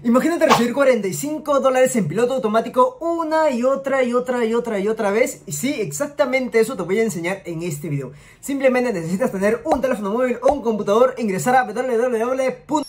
Imagínate recibir $45 en piloto automático una y otra vez. Y sí, exactamente eso te voy a enseñar en este video. Simplemente necesitas tener un teléfono móvil o un computador, ingresar a www.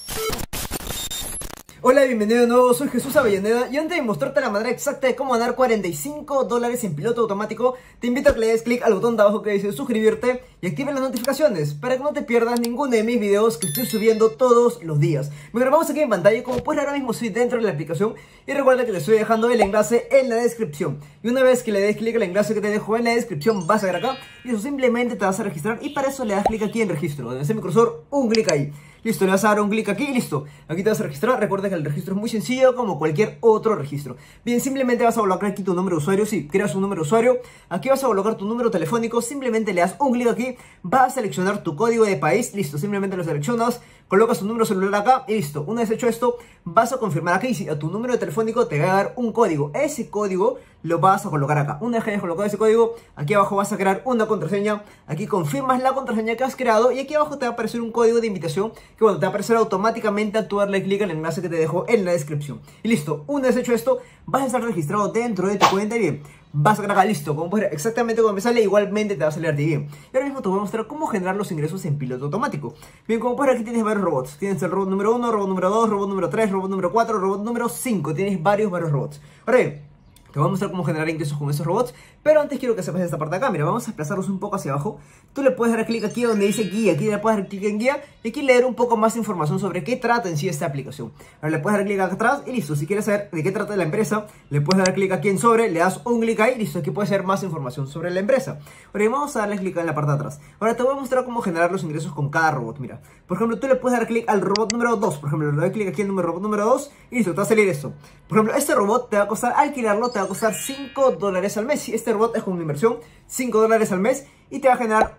Hola, bienvenido de nuevo, soy Jesús Avellaneda y antes de mostrarte la manera exacta de cómo ganar $45 en piloto automático, te invito a que le des clic al botón de abajo que dice suscribirte y actives las notificaciones para que no te pierdas ninguno de mis videos que estoy subiendo todos los días. Me grabamos aquí en pantalla, como puedes ver ahora mismo estoy dentro de la aplicación y recuerda que te estoy dejando el enlace en la descripción. Y una vez que le des clic al enlace que te dejo en la descripción vas a ver acá y eso simplemente te vas a registrar y para eso le das clic aquí en registro, donde está mi cursor, un clic ahí. Listo, le vas a dar un clic aquí y listo. Aquí te vas a registrar. Recuerda que el registro es muy sencillo como cualquier otro registro. Bien, simplemente vas a colocar aquí tu número de usuario. Si creas un número de usuario, aquí vas a colocar tu número telefónico. Simplemente le das un clic aquí. Vas a seleccionar tu código de país. Listo, simplemente lo seleccionas. Colocas tu número celular acá y listo. Una vez hecho esto, vas a confirmar aquí. Si a tu número telefónico te va a dar un código. Ese código lo vas a colocar acá. Una vez que hayas colocado ese código, aquí abajo vas a crear una contraseña. Aquí confirmas la contraseña que has creado y aquí abajo te va a aparecer un código de invitación que bueno, te va a aparecer automáticamente al tú darle clic al enlace que te dejo en la descripción. Y listo, una vez hecho esto, vas a estar registrado dentro de tu cuenta y bien, vas a cargar listo, como puedes ver, exactamente como me sale, igualmente te va a salir bien. Y ahora mismo te voy a mostrar cómo generar los ingresos en piloto automático. Bien, como puedes ver, aquí tienes varios robots. Tienes el robot número 1, robot número 2, robot número 3, robot número 4, robot número 5. Tienes varios robots. Ahora bien, te voy a mostrar cómo generar ingresos con esos robots, pero antes quiero que sepas esta parte de acá. Mira, vamos a desplazarlos un poco hacia abajo. Tú le puedes dar clic aquí donde dice guía, aquí le puedes dar clic en guía y aquí leer un poco más de información sobre qué trata en sí esta aplicación. Ahora le puedes dar clic acá atrás y listo. Si quieres saber de qué trata la empresa, le puedes dar clic aquí en sobre, le das un clic ahí y listo. Aquí puedes ver más información sobre la empresa. Ahora vamos a darle clic en la parte de atrás. Ahora te voy a mostrar cómo generar los ingresos con cada robot. Mira, por ejemplo, tú le puedes dar clic al robot número 2. Por ejemplo, le doy clic aquí en el robot número 2 y listo, te va a salir esto. Por ejemplo, este robot te va a costar alquilarlo, te va a costar $5 al mes. Si este robot es con una inversión, $5 al mes y te va a generar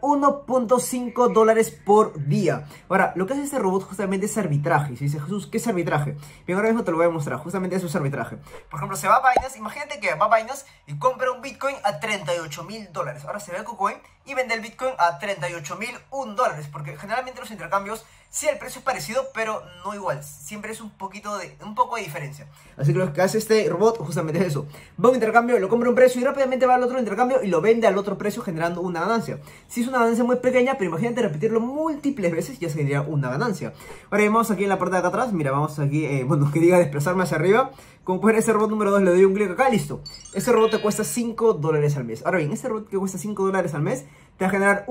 $1.5 por día. Ahora, lo que hace este robot justamente es arbitraje. Si dice Jesús, ¿qué es arbitraje? Bien, ahora mismo te lo voy a mostrar. Justamente eso es arbitraje. Por ejemplo, se va a Binance. Imagínate que va a Binance y compra un Bitcoin a $38.000. Ahora se va a KuCoin y vende el Bitcoin a $38.001. Porque generalmente los intercambios, sí, el precio es parecido, pero no igual. Siempre es un poco de diferencia. Así que lo que hace este robot justamente es eso. Va a un intercambio, lo compra a un precio y rápidamente va al otro intercambio y lo vende al otro precio generando una ganancia. Si es una ganancia muy pequeña, pero imagínate repetirlo múltiples veces, ya sería una ganancia. Ahora vamos aquí en la parte de acá atrás. Mira, vamos aquí, bueno, que diga desplazarme hacia arriba. Como pueden ver, ese robot número 2 le doy un clic acá, listo. Ese robot te cuesta $5 al mes. Ahora bien, este robot que cuesta $5 al mes te va a generar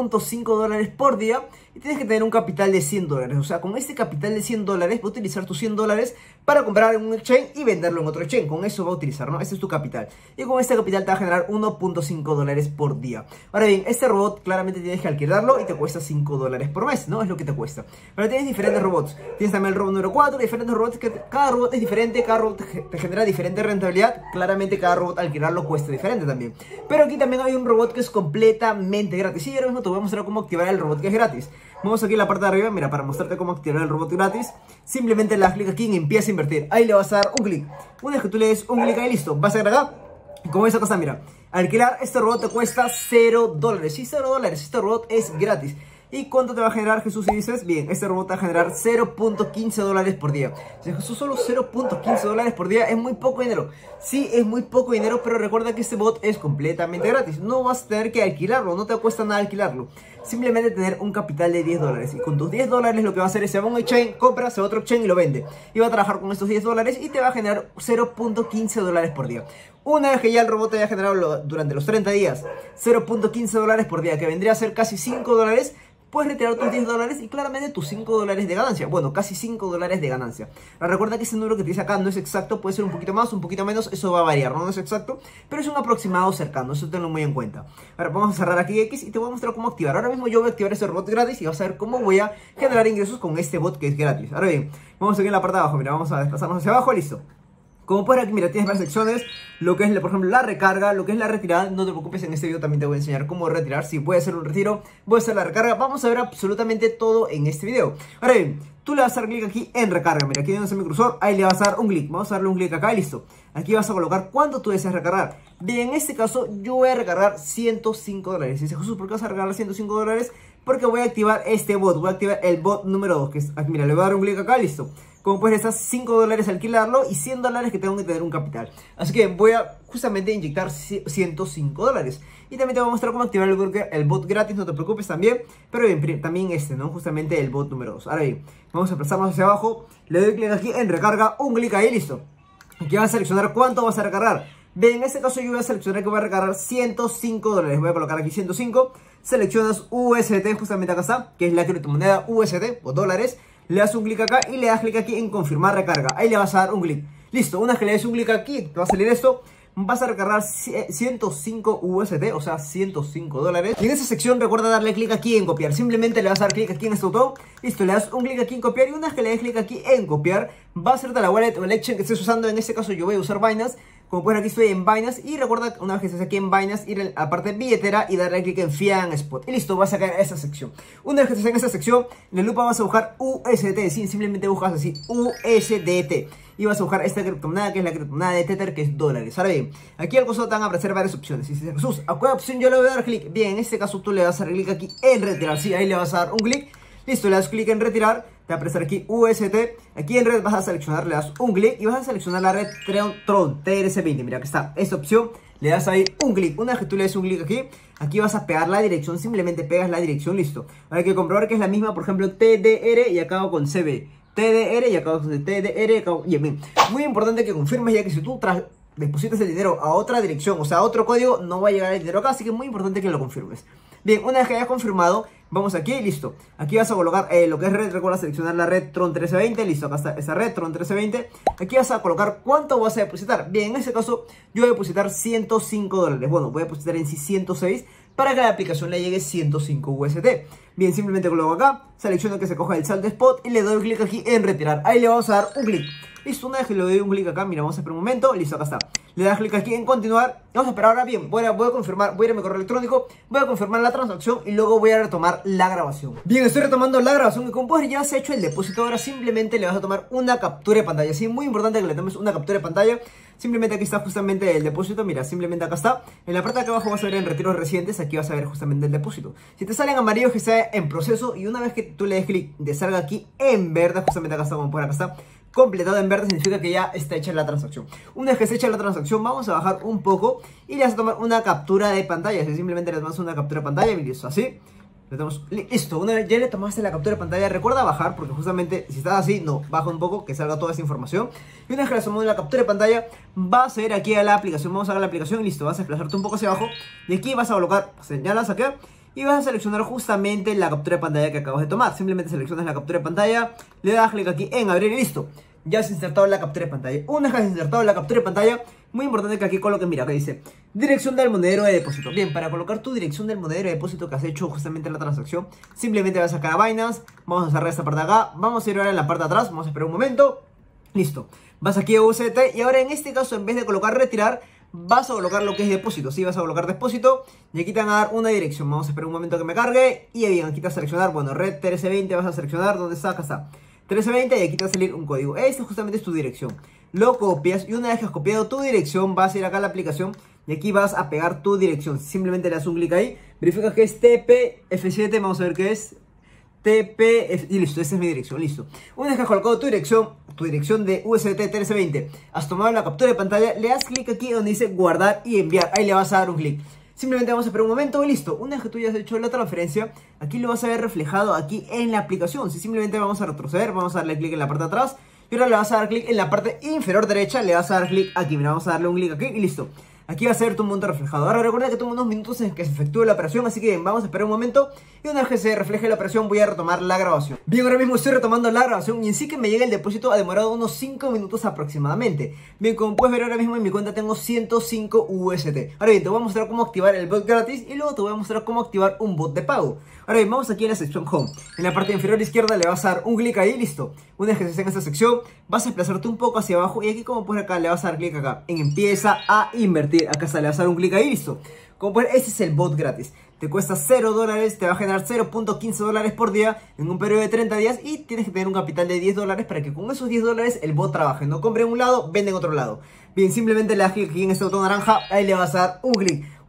$1.5 por día y tienes que tener un capital de $100. O sea, con este capital de $100 va a utilizar tus $100 para comprar en un exchange y venderlo en otro exchange. Con eso va a utilizar, ¿no? Ese es tu capital. Y con este capital te va a generar $1.5 por día. Ahora bien, este robot claramente tienes que alquilarlo y te cuesta $5 por mes, ¿no? Es lo que te cuesta. Pero tienes diferentes robots. Tienes también el robot número 4, diferentes robots que cada robot es diferente, cada robot te genera diferente rentabilidad. Claramente cada robot alquilarlo cuesta diferente también. Pero aquí también hay un robot que es completamente gratis. Y ahora mismo te voy a mostrar cómo activar el robot que es gratis. Vamos aquí en la parte de arriba, mira, para mostrarte cómo activar el robot gratis. Simplemente le das clic aquí en empieza a invertir. Ahí le vas a dar un clic. Una vez que tú le des un clic ahí, listo, vas a agregar. Y como ves acá está, mira, alquilar este robot te cuesta $0. Sí, $0, este robot es gratis. ¿Y cuánto te va a generar, Jesús? Si dices, bien, este robot te va a generar $0.15 por día. Si Jesús, solo $0.15 por día es muy poco dinero. Sí, es muy poco dinero, pero recuerda que este bot es completamente gratis. No vas a tener que alquilarlo, no te cuesta nada alquilarlo. Simplemente tener un capital de $10. Y con tus $10 lo que va a hacer es se va a un exchange, compra, se va a otro exchange y lo vende. Y va a trabajar con estos $10 y te va a generar $0.15 por día. Una vez que ya el robot te haya generado durante los 30 días $0.15 por día, que vendría a ser casi $5, puedes retirar tus $10 y claramente tus $5 de ganancia. Bueno, casi $5 de ganancia. Ahora recuerda que ese número que te dice acá no es exacto, puede ser un poquito más, un poquito menos, eso va a variar, no es exacto, pero es un aproximado cercano, eso tenlo muy en cuenta. Ahora vamos a cerrar aquí X y te voy a mostrar cómo activar. Ahora mismo yo voy a activar este robot gratis y vas a ver cómo voy a generar ingresos con este bot que es gratis. Ahora bien, vamos aquí en la parte de abajo, mira, vamos a desplazarnos hacia abajo, listo. Como puedes ver aquí, mira, tienes varias secciones, lo que es, por ejemplo, la recarga, lo que es la retirada. No te preocupes, en este video también te voy a enseñar cómo retirar, si puede ser un retiro, puede ser la recarga. Vamos a ver absolutamente todo en este video. Ahora bien, tú le vas a dar clic aquí en recarga. Mira, aquí donde está mi cursor, ahí le vas a dar un clic. Vamos a darle un clic acá y listo. Aquí vas a colocar cuánto tú deseas recargar. Bien, en este caso yo voy a recargar $105. Y dice, Jesús, ¿por qué vas a recargar $105? Porque voy a activar este bot, voy a activar el bot número 2, que es aquí, mira, le voy a dar un clic acá, listo. Como puedes, estas 5 dólares alquilarlo y 100 dólares que tengo que tener un capital. Así que voy a justamente inyectar 105 dólares. Y también te voy a mostrar cómo activar el bot gratis, no te preocupes también. Pero bien, también ¿no? Justamente el bot número 2. Ahora bien, vamos a desplazarnos hacia abajo. Le doy clic aquí en recarga, un clic ahí, listo. Aquí vas a seleccionar cuánto vas a recargar. Bien, en este caso yo voy a seleccionar que voy a recargar 105 dólares. Voy a colocar aquí 105. Seleccionas USDT, justamente acá está, que es la criptomoneda USD o dólares. Le das un clic acá y le das clic aquí en confirmar recarga. Ahí le vas a dar un clic. Listo, una vez que le des un clic aquí, te va a salir esto. Vas a recargar 105 USD, o sea 105 dólares. Y en esa sección recuerda darle clic aquí en copiar. Simplemente le vas a dar clic aquí en este botón. Listo, le das un clic aquí en copiar. Y una vez que le des clic aquí en copiar, va a hacerte la wallet o el exchange que estés usando. En este caso yo voy a usar Binance. Como pueden, aquí estoy en Binance. Y recuerda, una vez que estés aquí en Binance, ir a la parte billetera y darle clic en Fiat Spot. Y listo, vas a caer a esa sección. Una vez que estés en esa sección, en la lupa vas a buscar USDT. Sí, simplemente buscas así, USDT. Y vas a buscar esta criptomoneda, que es la criptomoneda de Tether, que es dólares. Ahora bien, aquí al costado te van a aparecer varias opciones. Y si Jesús, ¿a cuál opción yo le voy a dar clic? Bien, en este caso tú le vas a dar clic aquí en retirar. Sí, ahí le vas a dar un clic. Listo, le das clic en retirar. Te va a aparecer aquí UST. Aquí en red vas a seleccionar, le das un clic. Y vas a seleccionar la red Tron TRC20. Mira, aquí está esta opción. Le das ahí un clic. Una vez que tú le des un clic aquí vas a pegar la dirección. Simplemente pegas la dirección, listo. Ahora hay que comprobar que es la misma, por ejemplo, TDR y acabo con CB. TDR y acabo con TDR. Bien, muy importante que confirmes, ya que si tú depositas el dinero a otra dirección, o sea, a otro código, no va a llegar el dinero acá. Así que es muy importante que lo confirmes. Bien, una vez que hayas confirmado, vamos aquí, listo. Aquí vas a colocar lo que es red. Recuerda seleccionar la red Tron 1320. Listo, acá está esa red Tron 1320. Aquí vas a colocar cuánto vas a depositar. Bien, en este caso yo voy a depositar 105 dólares. Bueno, voy a depositar en sí 106 para que a la aplicación le llegue 105 USD. Bien, simplemente coloco acá, selecciono que se coja el saldo spot y le doy clic aquí en retirar. Ahí le vamos a dar un clic. Listo, una vez que le doy un clic acá, mira, vamos a esperar un momento. Listo, acá está. Le das clic aquí en continuar. Vamos a esperar ahora. Bien, voy a confirmar, voy a ir a mi correo electrónico, voy a confirmar la transacción y luego voy a retomar la grabación. Bien, estoy retomando la grabación y como puedes ver ya se ha hecho el depósito. Ahora simplemente le vas a tomar una captura de pantalla. Sí, muy importante que le tomes una captura de pantalla. Simplemente aquí está justamente el depósito. Mira, simplemente acá está. En la parte de acá abajo vas a ver en retiros recientes. Aquí vas a ver justamente el depósito. Si te sale en amarillo, que está en proceso. Y una vez que tú le des clic, te salga aquí en verde. Justamente acá está, como por acá está. Completado en verde significa que ya está hecha la transacción. Una vez que se hecha la transacción, vamos a bajar un poco y le vas a tomar una captura de pantalla. Si simplemente le tomas una captura de pantalla y listo, así. Listo, una vez ya le tomaste la captura de pantalla, recuerda bajar, porque justamente si estás así, no, baja un poco, que salga toda esa información. Y una vez que le tomamos la captura de pantalla, vas a ir aquí a la aplicación, vamos a ver la aplicación y listo, vas a desplazarte un poco hacia abajo. Y aquí vas a colocar, señalas acá. Y vas a seleccionar justamente la captura de pantalla que acabas de tomar. Simplemente seleccionas la captura de pantalla, le das clic aquí en abrir y listo. Ya has insertado la captura de pantalla. Una vez que has insertado la captura de pantalla, muy importante que aquí coloques, mira, que dice dirección del monedero de depósito. Bien, para colocar tu dirección del monedero de depósito que has hecho justamente en la transacción, simplemente vas a sacar a Binance. Vamos a cerrar esta parte de acá. Vamos a ir ahora en la parte de atrás. Vamos a esperar un momento. Listo. Vas aquí a USDT y ahora en este caso, en vez de colocar retirar, vas a colocar lo que es depósito. Sí, vas a colocar depósito y aquí te van a dar una dirección. Vamos a esperar un momento que me cargue. Y bien, aquí te vas a seleccionar, bueno, red 1320 vas a seleccionar. ¿Dónde está? Acá está 1320 y aquí te va a salir un código. Este justamente es tu dirección. Lo copias y una vez que has copiado tu dirección, vas a ir acá a la aplicación y aquí vas a pegar tu dirección. Simplemente le das un clic ahí, verificas que es TPF7, vamos a ver qué es. TPF, y listo, esa es mi dirección, listo. Una vez que has colocado tu dirección de USDT 1320, has tomado la captura de pantalla, le das clic aquí donde dice guardar y enviar. Ahí le vas a dar un clic. Simplemente vamos a esperar un momento y listo. Una vez que tú ya has hecho la transferencia, aquí lo vas a ver reflejado aquí en la aplicación. Si simplemente vamos a retroceder, vamos a darle clic en la parte de atrás. Y ahora le vas a dar clic en la parte inferior derecha, le vas a dar clic aquí. Mira, vamos a darle un clic aquí y listo. Aquí va a ser tu monto reflejado. Ahora recuerda que toma unos minutos en que se efectúe la operación, así que vamos a esperar un momento. Y una vez que se refleje la operación voy a retomar la grabación. Bien, ahora mismo estoy retomando la grabación y en sí que me llega el depósito ha demorado unos 5 minutos aproximadamente. Bien, como puedes ver ahora mismo en mi cuenta tengo 105 UST. Ahora bien, te voy a mostrar cómo activar el bot gratis y luego te voy a mostrar cómo activar un bot de pago. Ahora bien, vamos aquí en la sección Home. En la parte inferior izquierda le vas a dar un clic ahí, listo. Una vez que estés en esta sección, vas a desplazarte un poco hacia abajo y aquí como puedes ver acá le vas a dar clic acá en empieza a invertir. Acá está, le vas a dar un clic ahí, listo. Como pueden ver, este es el bot gratis. Te cuesta 0 dólares, te va a generar 0.15 dólares por día en un periodo de 30 días y tienes que tener un capital de 10 dólares para que con esos 10 dólares el bot trabaje. No compre en un lado, vende en otro lado. Bien, simplemente le das clic aquí en este botón naranja, ahí le vas a dar un clic.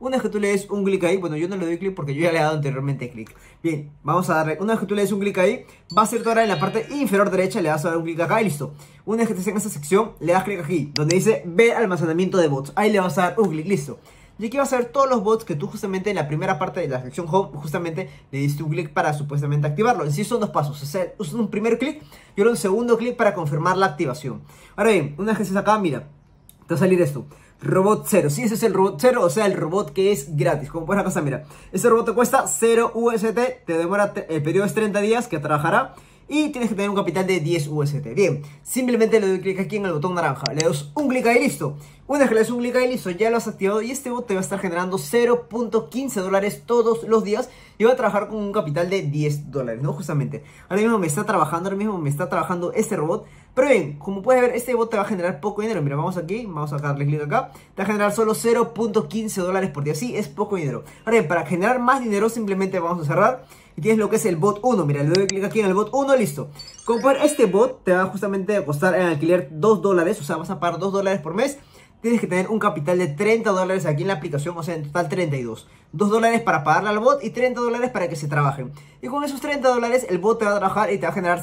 Una vez que tú le des un clic ahí, bueno, yo no le doy clic porque yo ya le he dado anteriormente clic. Bien, vamos a darle, una vez que tú le des un clic ahí, va a ser ahora en la parte inferior derecha, le das a dar un clic acá y listo. Una vez que estés en esta sección, le das clic aquí, donde dice ver almacenamiento de bots. Ahí le vas a dar un clic, listo. Y aquí vas a ver todos los bots que tú justamente en la primera parte de la sección Home, justamente le diste un clic para supuestamente activarlo. En sí son dos pasos, o sea, un primer clic y ahora un segundo clic para confirmar la activación. Ahora bien, una vez que estés acá, mira, te va a salir esto. Robot 0, sí, ese es el robot 0, o sea, el robot que es gratis. Como puedes acá, mira, este robot te cuesta 0 UST, te demora, el periodo es 30 días que trabajará. Y tienes que tener un capital de 10 UST. Bien, simplemente le doy clic aquí en el botón naranja. Le das un clic ahí, listo. Una vez que le das un clic ahí, listo, ya lo has activado. Y este bot te va a estar generando 0.15 dólares todos los días. Y va a trabajar con un capital de 10 dólares, ¿no? Justamente. Ahora mismo me está trabajando este robot. Pero bien, como puedes ver, este bot te va a generar poco dinero. Mira, vamos aquí, vamos a darle clic acá. Te va a generar solo 0.15 dólares por día. Sí, es poco dinero. Ahora bien, para generar más dinero simplemente vamos a cerrar. Y tienes lo que es el bot 1, mira, le doy clic aquí en el bot 1, listo. Como puedes ver, este bot te va justamente a costar en alquiler 2 dólares, o sea, vas a pagar 2 dólares por mes. Tienes que tener un capital de 30 dólares aquí en la aplicación, o sea, en total 32. 2 dólares para pagarle al bot y 30 dólares para que se trabajen. Y con esos 30 dólares el bot te va a trabajar y te va a generar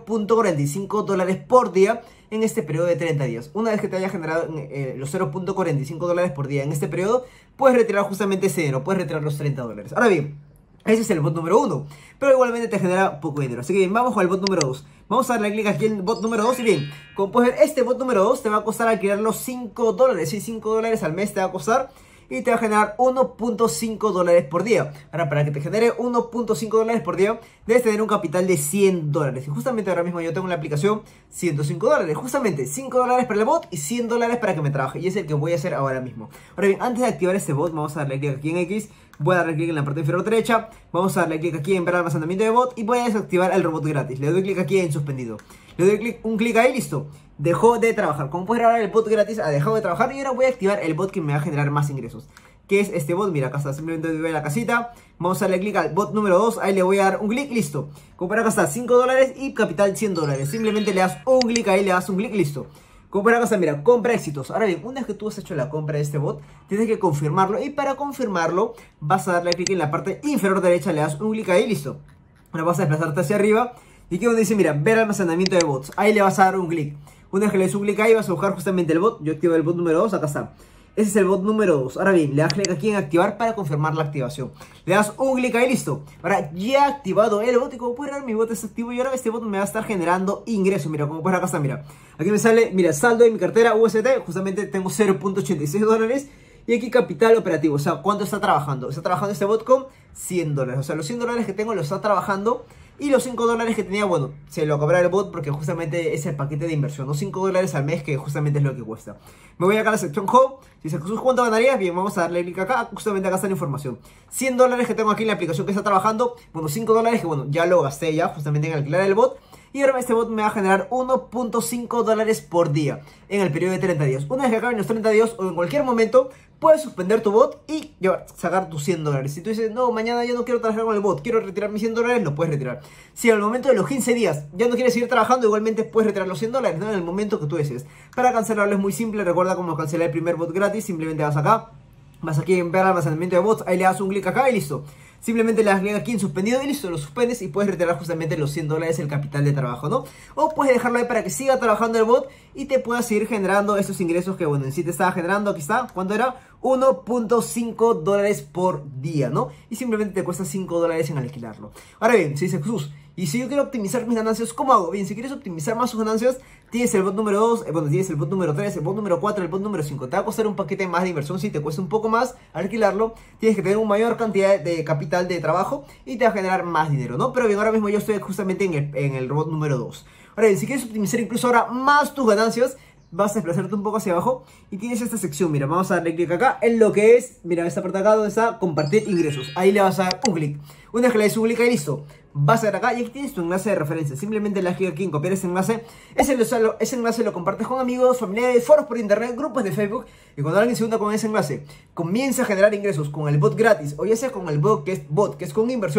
0.45 dólares por día en este periodo de 30 días. Una vez que te haya generado los 0.45 dólares por día en este periodo, puedes retirar justamente ese dinero, puedes retirar los 30 dólares. Ahora bien, ese es el bot número 1, pero igualmente te genera poco dinero. Así que bien, vamos con el bot número 2. Vamos a darle clic aquí en el bot número 2 y bien, como puedes ver, este bot número 2 te va a costar alquilar los 5 dólares. Sí, 5 dólares al mes te va a costar y te va a generar 1.5 dólares por día. Ahora, para que te genere 1.5 dólares por día, debes tener un capital de 100 dólares. Y justamente ahora mismo yo tengo en la aplicación 105 dólares. Justamente 5 dólares para el bot y 100 dólares para que me trabaje. Y es el que voy a hacer ahora mismo. Ahora bien, antes de activar este bot, vamos a darle clic aquí en X. Voy a darle clic en la parte inferior derecha. Vamos a darle clic aquí en ver almacenamiento de bot. Y voy a desactivar el robot gratis. Le doy clic aquí en suspendido. Le doy un clic ahí, listo. Dejó de trabajar. Como puedes ver ahora el bot gratis ha dejado de trabajar. Y ahora voy a activar el bot que me va a generar más ingresos, que es este bot. Mira, acá está, simplemente voy a la casita. Vamos a darle clic al bot número 2. Ahí le voy a dar un clic, listo. Como para acá está, 5 dólares y capital 100 dólares. Simplemente le das un clic ahí, le das un clic, listo. Como para acá está, mira, compra éxitos. Ahora bien, una vez que tú has hecho la compra de este bot, tienes que confirmarlo. Y para confirmarlo, vas a darle clic en la parte inferior derecha, le das un clic ahí, listo. Ahora vas a desplazarte hacia arriba. Y aquí donde dice, mira, ver almacenamiento de bots. Ahí le vas a dar un clic. Una vez que le des un clic ahí, vas a buscar justamente el bot. Yo activo el bot número 2, acá está. Ese es el bot número 2. Ahora bien, le das clic aquí en activar para confirmar la activación. Le das un clic ahí, listo. Ahora ya activado el bot y como puedes ver mi bot es activo y ahora este bot me va a estar generando ingresos. Mira, como puedes ver acá está, mira. Aquí me sale, mira, saldo en mi cartera UST. Justamente tengo 0.86 dólares. Y aquí capital operativo, o sea, ¿cuánto está trabajando? Está trabajando este bot con 100 dólares. O sea, los 100 dólares que tengo lo está trabajando. Y los 5 dólares que tenía, bueno, se lo cobrará el bot porque justamente es el paquete de inversión, ¿no? 5 dólares al mes que justamente es lo que cuesta. Me voy acá a la sección Home. Si dice, Jesús, ¿cuánto ganarías? Bien, vamos a darle clic acá. Justamente acá está la información. 100 dólares que tengo aquí en la aplicación que está trabajando. Bueno, 5 dólares que, bueno, ya lo gasté ya justamente en alquilar el bot. Y ahora este bot me va a generar 1.5 dólares por día en el periodo de 30 días. Una vez que acaben los 30 días o en cualquier momento, puedes suspender tu bot y sacar tus 100 dólares. Si tú dices, no, mañana yo no quiero trabajar con el bot, quiero retirar mis 100 dólares, lo puedes retirar. Si al momento de los 15 días ya no quieres seguir trabajando, igualmente puedes retirar los 100 dólares, ¿no? En el momento que tú desees. Para cancelarlo es muy simple, recuerda cómo cancelar el primer bot gratis, simplemente vas acá. Vas aquí en ver almacenamiento de bots, ahí le das un clic acá y listo. Simplemente le das clic aquí en suspendido y listo, lo suspendes y puedes retirar justamente los 100 dólares el capital de trabajo, ¿no? O puedes dejarlo ahí para que siga trabajando el bot y te pueda seguir generando estos ingresos que, bueno, en sí te estaba generando, aquí está, ¿cuánto era? 1.5 dólares por día, ¿no? Y simplemente te cuesta 5 dólares en alquilarlo. Ahora bien, si dice Jesús, y si yo quiero optimizar mis ganancias, ¿cómo hago? Bien, si quieres optimizar más sus ganancias, tienes el bot número 2, bueno, tienes el bot número 3, el bot número 4, el bot número 5. Te va a costar un paquete más de inversión, si te cuesta un poco más alquilarlo, tienes que tener una mayor cantidad de capital de trabajo y te va a generar más dinero, ¿no? Pero bien, ahora mismo yo estoy justamente en el bot número 2. Ahora bien, si quieres optimizar incluso ahora más tus ganancias, vas a desplazarte un poco hacia abajo y tienes esta sección, mira, vamos a darle clic acá en lo que es, mira, esta parte acá donde está compartir ingresos, ahí le vas a dar un clic. Una vez que le des un clic ahí, listo, vas a ver acá y aquí tienes tu enlace de referencia, simplemente le das clic aquí en copiar ese enlace, ese enlace lo compartes con amigos, familiares, foros por internet, grupos de Facebook y cuando alguien se una con ese enlace, comienza a generar ingresos con el bot gratis o ya sea con el bot que es con inversión,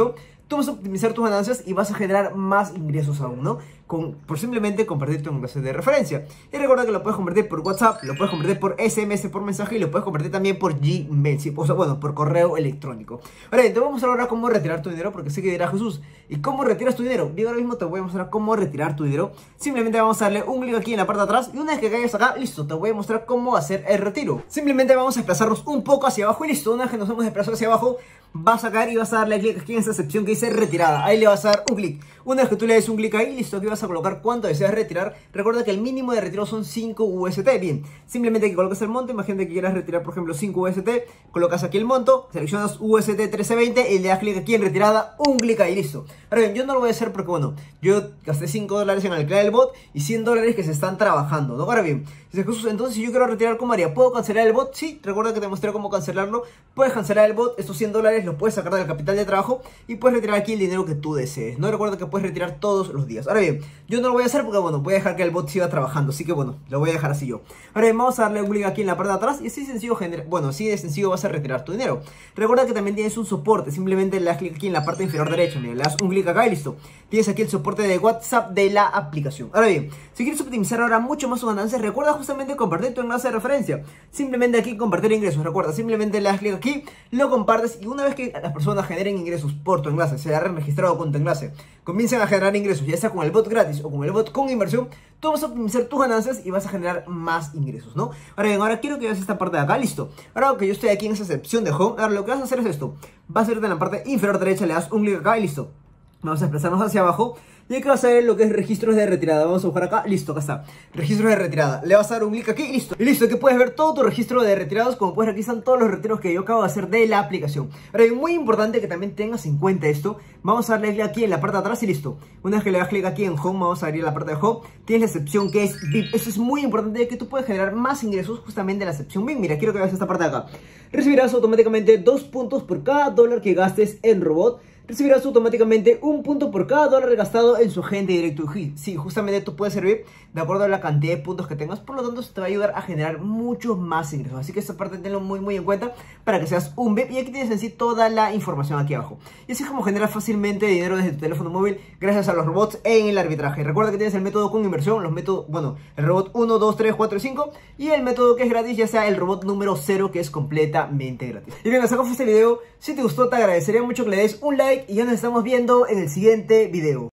tú vas a optimizar tus ganancias y vas a generar más ingresos aún, ¿no? Por simplemente compartir tu enlace de referencia. Y recuerda que lo puedes convertir por WhatsApp, lo puedes convertir por SMS, por mensaje, y lo puedes convertir también por Gmail, ¿sí? O sea, bueno, por correo electrónico. Vale, te voy a mostrar ahora cómo retirar tu dinero, porque sé que dirá Jesús, ¿y cómo retiras tu dinero? Bien, ahora mismo te voy a mostrar cómo retirar tu dinero. Simplemente vamos a darle un clic aquí en la parte de atrás, y una vez que caigas acá, listo, te voy a mostrar cómo hacer el retiro. Simplemente vamos a desplazarnos un poco hacia abajo y listo. Una vez que nos hemos desplazado hacia abajo, vas a caer y vas a darle clic aquí en esta sección que dice retirada. Ahí le vas a dar un clic. Una vez que tú le des un clic ahí, listo, aquí vas a colocar cuánto deseas retirar. Recuerda que el mínimo de retiro son 5 UST. Bien, simplemente que coloques el monto. Imagínate que quieras retirar, por ejemplo, 5 UST. Colocas aquí el monto, seleccionas UST 1320 y le das clic aquí en retirada, un clic ahí, listo. Ahora bien, yo no lo voy a hacer porque, bueno, yo gasté 5 dólares en alquilar el bot y 100 dólares que se están trabajando, ¿no? Ahora bien, dice Jesús, entonces si yo quiero retirar, ¿cómo haría? ¿Puedo cancelar el bot? Sí, recuerda que te mostré cómo cancelarlo. Puedes cancelar el bot, estos 100 dólares los puedes sacar del capital de trabajo y puedes retirar aquí el dinero que tú desees, ¿no? Recuerda que puedes retirar todos los días. Ahora bien, yo no lo voy a hacer porque, bueno, voy a dejar que el bot siga trabajando, así que, bueno, lo voy a dejar así yo. Ahora bien, vamos a darle un clic aquí en la parte de atrás y así sencillo así de sencillo vas a retirar tu dinero. Recuerda que también tienes un soporte, simplemente le das clic aquí en la parte inferior derecha, mira, le das un clic acá y listo. Tienes aquí el soporte de WhatsApp de la aplicación. Ahora bien, si quieres optimizar ahora mucho más tus ganancias, recuerda justamente compartir tu enlace de referencia. Simplemente aquí compartir ingresos, recuerda, simplemente le das clic aquí, lo compartes y una vez que las personas generen ingresos por tu enlace, se hayan registrado con tu enlace, comiencen a generar ingresos, ya sea con el bot gratis o con el bot con inversión, tú vas a optimizar tus ganancias y vas a generar más ingresos, ¿no? Ahora bien, ahora quiero que veas esta parte de acá, listo. Ahora que yo estoy aquí en esa sección de home, ahora lo que vas a hacer es esto. Vas a irte en la parte inferior derecha, le das un clic acá y listo. Vamos a desplazarnos hacia abajo y aquí vas a ver lo que es registros de retirada. Vamos a buscar acá, listo, acá está, registros de retirada. Le vas a dar un clic aquí y listo. Y listo, aquí puedes ver todo tu registro de retirados. Como puedes ver, aquí están todos los retiros que yo acabo de hacer de la aplicación. Ahora, es muy importante que también tengas en cuenta esto. Vamos a darle clic aquí en la parte de atrás y listo. Una vez que le das clic aquí en home, vamos a abrir la parte de home. Tienes la sección que es VIP. Eso es muy importante, que tú puedes generar más ingresos justamente en la sección VIP. Mira, quiero que veas esta parte de acá. Recibirás automáticamente 2 puntos por cada dólar que gastes en robot. Recibirás automáticamente 1 punto por cada dólar gastado en su agente directo. Sí, justamente tú puedes servir de acuerdo a la cantidad de puntos que tengas. Por lo tanto, esto te va a ayudar a generar muchos más ingresos. Así que esta parte tenlo muy en cuenta para que seas un VIP. Y aquí tienes en sí toda la información aquí abajo. Y así es como generas fácilmente dinero desde tu teléfono móvil gracias a los robots en el arbitraje. Recuerda que tienes el método con inversión, los métodos, bueno, el robot 1, 2, 3, 4 y 5. Y el método que es gratis, ya sea el robot número 0, que es completamente gratis. Y bien, hasta acá fue este video. Si te gustó, te agradecería mucho que le des un like. Y ya nos estamos viendo en el siguiente video.